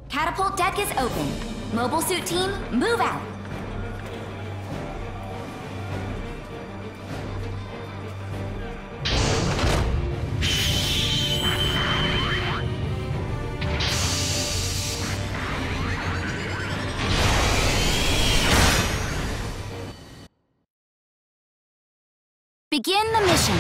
Catapult deck is open. Mobile suit team, move out. Begin the mission.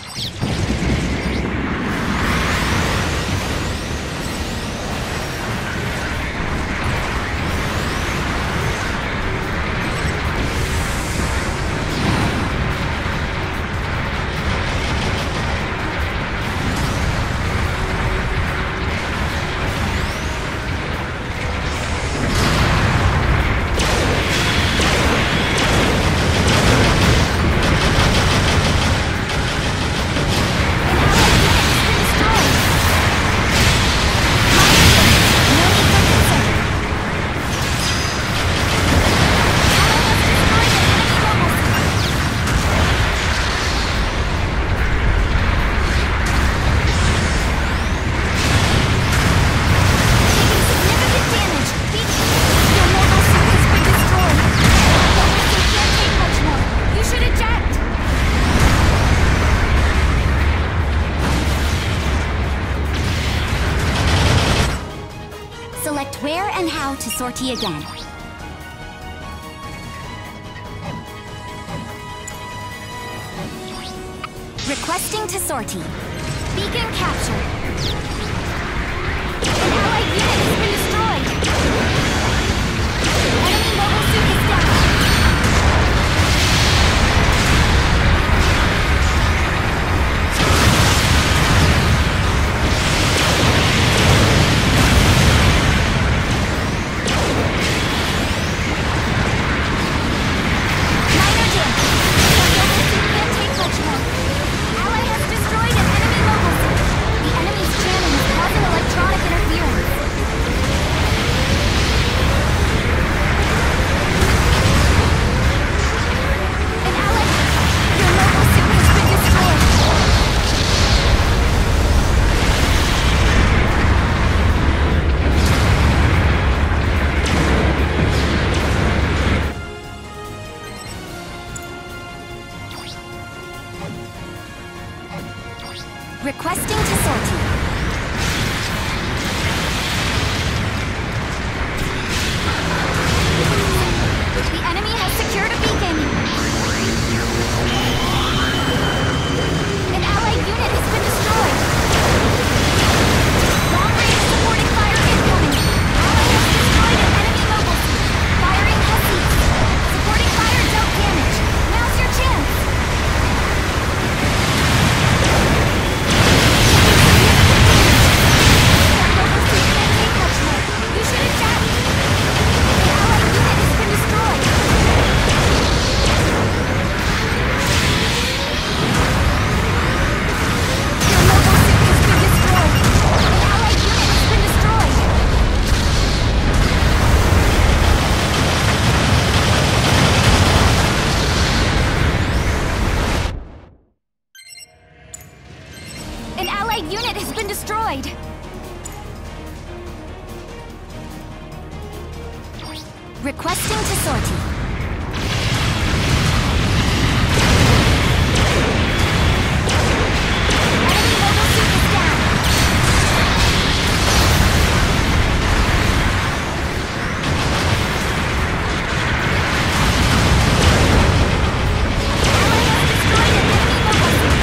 Select where and how to sortie again. Requesting to sortie. Beacon captured. An allied unit has been destroyed. Enemy mobile suit is down. Requesting to sortie. The enemy has secured a beacon. An allied unit has been destroyed. Long-range supporting fire incoming. Ally has destroyed an enemy mobile suit. Firing Hussies. Supporting fire dealt damage. Now's your chance. An allied unit has been destroyed! Requesting to sortie. Enemy mobile suit is down! Ally has destroyed an enemy mobile suit!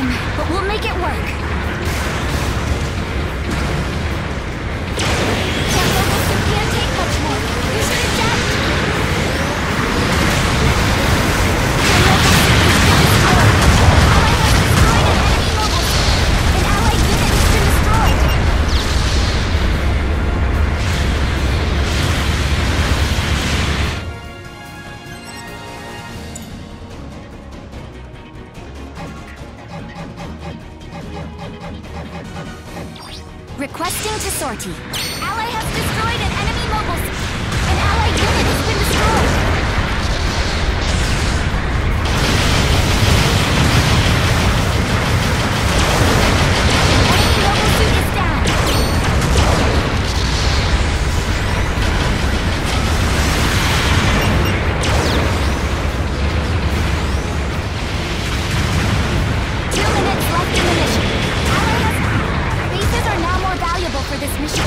win, but we'll make it work. That mobile suit can't take much more. You should adapt. An allied unit has been destroyed. Requesting to sortie. Ally has destroyed an enemy mobile suit. An allied unit has been destroyed. Enemy mobile suit is down. 2 minutes left in the mission. Ally has... Bases are now more valuable for this mission.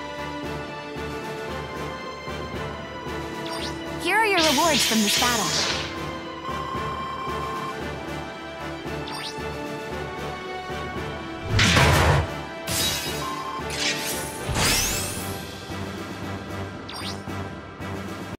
Here are your rewards from this battle.